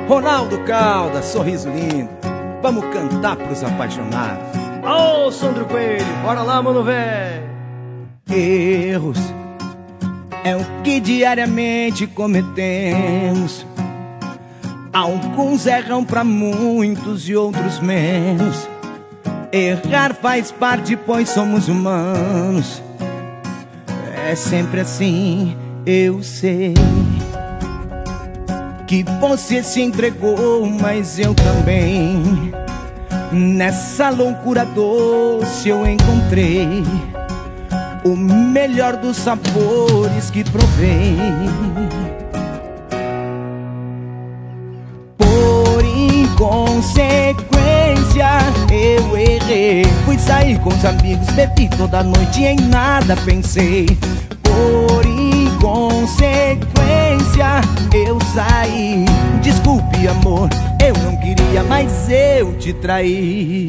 Ronaldo Caldas, sorriso lindo. Vamos cantar pros apaixonados. Ô, Sandro Coelho, bora lá, mano, véi. Erros é o que diariamente cometemos. Alguns erram pra muitos e outros menos. Errar faz parte, pois somos humanos. É sempre assim, eu sei. Que você se entregou, mas eu também. Nessa loucura doce eu encontrei o melhor dos sabores que provei. Por inconsequência eu errei. Fui sair com os amigos, bebi toda noite e em nada pensei. Por inconsequência eu saí. Desculpe, amor, eu não queria, mas eu te traí.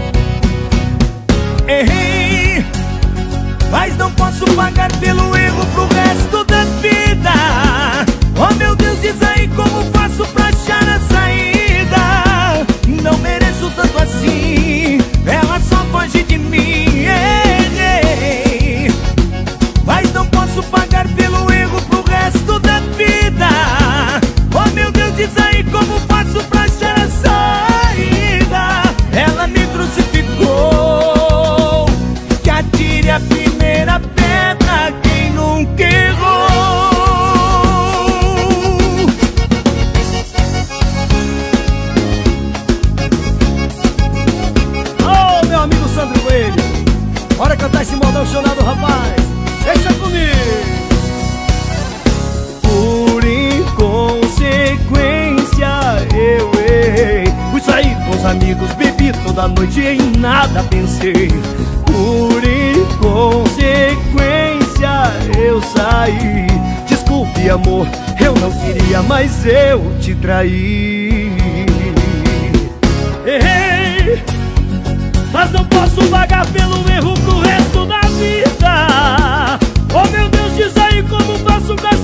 Errei, mas não posso pagar pelo erro pro resto da vida. Oh meu Deus, diz aí como faço pra achar a saída. Não mereço tanto assim, ela só foge de mim. Errei, mas não posso pagar pelo erro pro resto da vida. Oh meu Deus, diz aí como faço pra achar a saída. Ela me crucificou, que atire a primeira pedra quem nunca errou. Ô, meu amigo Sandro Coelho, bora cantar esse modão chorado, rapaz. Deixa comigo. Por inconsequência eu errei. Fui sair com os amigos, bebi toda noite e em nada pensei. Por inconsequência eu saí. Desculpe, amor, eu não queria, mas eu te traí. Errei, mas não posso pagar pelo erro pro resto da vida. Oh meu Deus, diz aí como faço pra